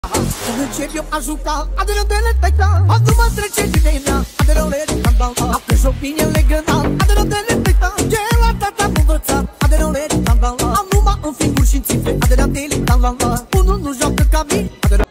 Când încep eu a juca, aderătele tăia acum mă trece din mea, aderăle cantau apă și opinie legăna, aderătele tăia ce la tata am învățat, aderăle cantau am numai în finguri și în țipre, aderătele cantau unul nu joacă ca mine,